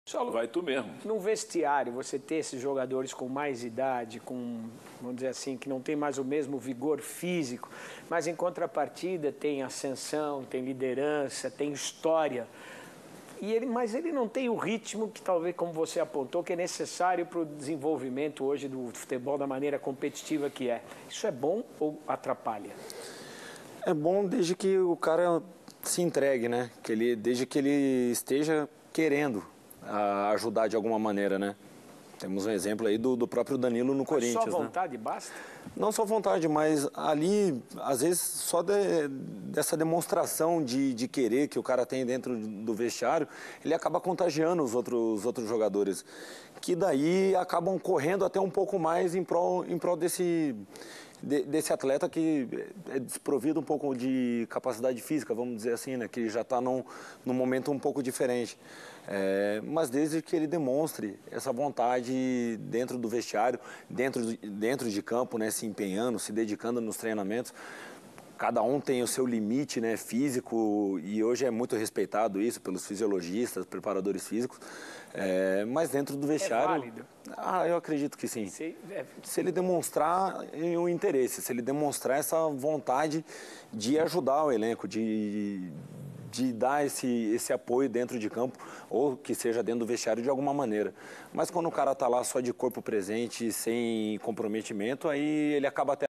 Saulo, vai tu mesmo. Num vestiário, você ter esses jogadores com mais idade, com, vamos dizer assim, que não tem mais o mesmo vigor físico, mas em contrapartida tem ascensão, tem liderança, tem história. Mas ele não tem o ritmo que talvez, como você apontou, que é necessário para o desenvolvimento hoje do futebol da maneira competitiva que é. Isso é bom ou atrapalha? É bom desde que o cara se entregue, né? Desde que ele esteja querendo ajudar de alguma maneira, né? Temos um exemplo aí do próprio Danilo no Corinthians, só vontade, né? Basta? Não só vontade, mas ali, às vezes, só dessa demonstração de querer que o cara tem dentro do vestiário, ele acaba contagiando os outros jogadores, que daí acabam correndo até um pouco mais em prol desse atleta que é desprovido um pouco de capacidade física, vamos dizer assim, né? Que já está num momento um pouco diferente. Mas desde que ele demonstre essa vontade dentro do vestiário, dentro de campo, né? Se empenhando, se dedicando nos treinamentos. Cada um tem o seu limite, né, físico, e hoje é muito respeitado isso pelos fisiologistas, preparadores físicos, mas dentro do vestiário... É válido? Eu acredito que sim. Se ele demonstrar o interesse, se ele demonstrar essa vontade de ajudar o elenco, de dar esse apoio dentro de campo, ou que seja dentro do vestiário de alguma maneira. Mas quando o cara está lá só de corpo presente, sem comprometimento, aí ele acaba até